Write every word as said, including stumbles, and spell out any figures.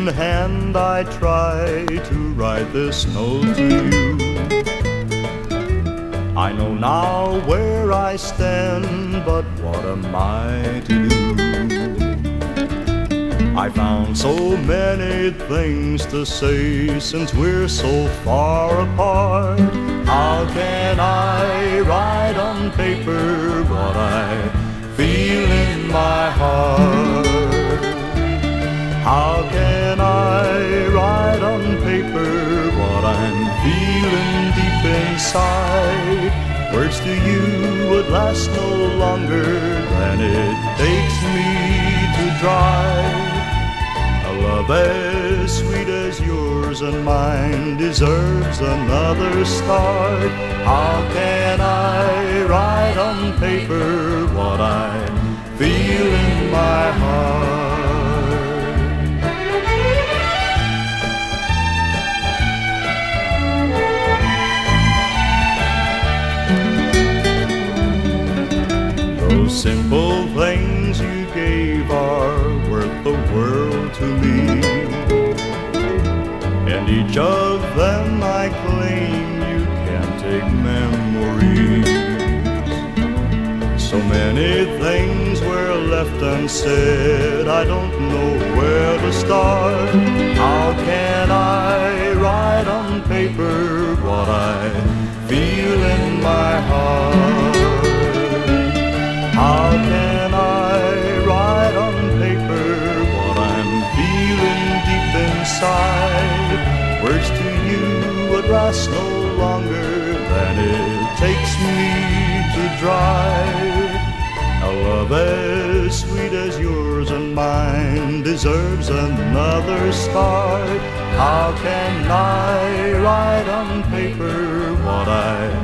in hand, I try to write this note to you. I know now where I stand, but what am I to do? I found so many things to say since we're so far apart. How can I write on paper what I feel in my heart? How can I write on paper what I'm feeling deep inside? Words to you would last no longer than it takes me to drive. A love as sweet as yours and mine deserves another start. How can I write on paper what I feel in my heart? Those simple things you gave are worth the world to me, and each of them I claim you can take memories. So many things were left unsaid, I don't know where to start. How can I write on paper what I feel in my heart? How can I write on paper what I'm feeling deep inside? Words to you would last no longer than it takes me to drive. A love as sweet as yours and mine deserves another start. How can I write on paper what I